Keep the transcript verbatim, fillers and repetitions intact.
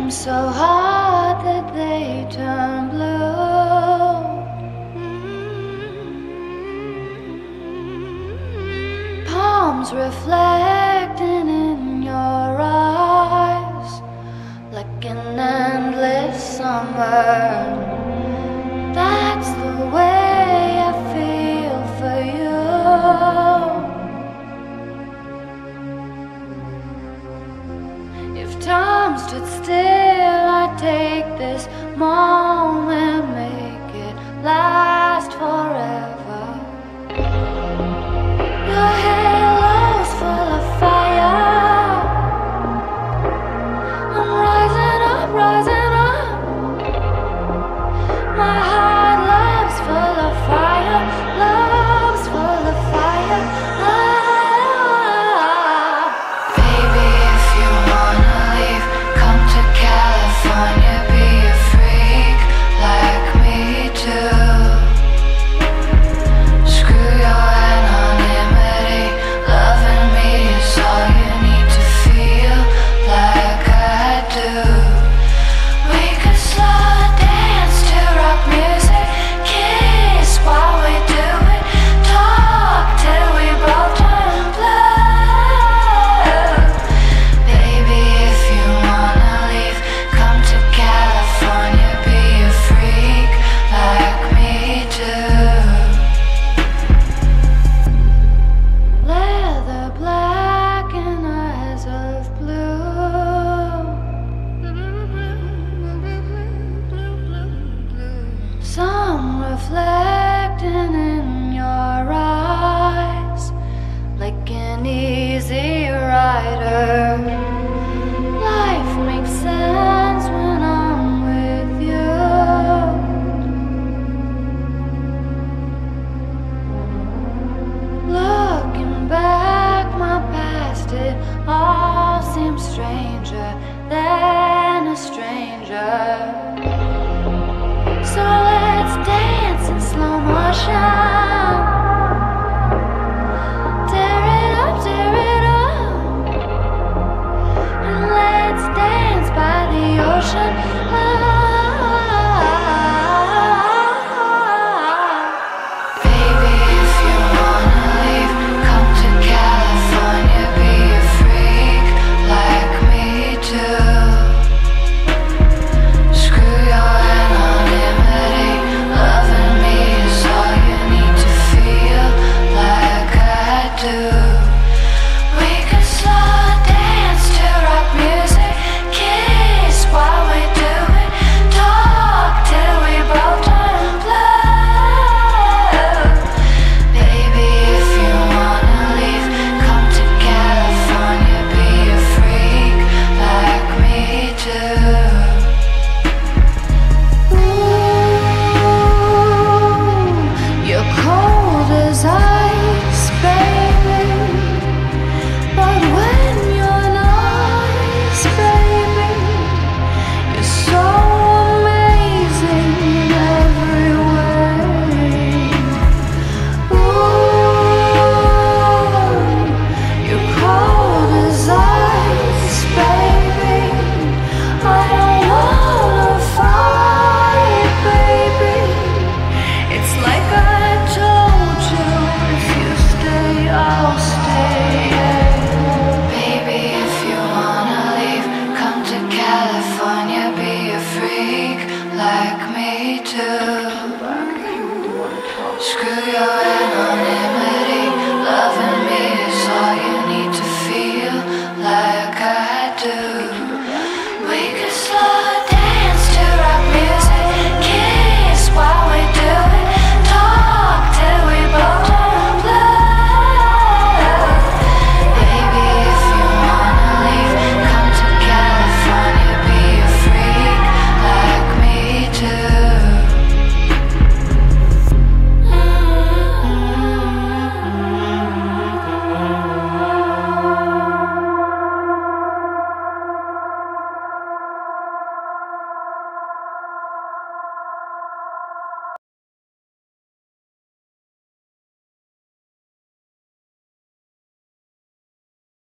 dreams so hard that they turn blue. Palms reflecting in your eyes like an endless summer. That's the way I feel for you. If time stood still, I'd take this moment, make it last forever. Your halo's full of fire. I'm rising up, rising up. My heart love's full of fire, love's full of fire. Ah. Baby, if you wanna leave, come to California, be a freak like me too. Screw your anonymity, loving me is all you need to feel like I do. We could slow dance to rock music, kiss while we do it, talk till we both turn blue. Baby, if you wanna leave, come to California, be a freak like me too. Leather black and eyes of blue. Some reflecting in your eyes like an easy rider. Life makes sense when I'm with you. Looking back, my past, it all seems stranger than a stranger. So let's dance in slow motion.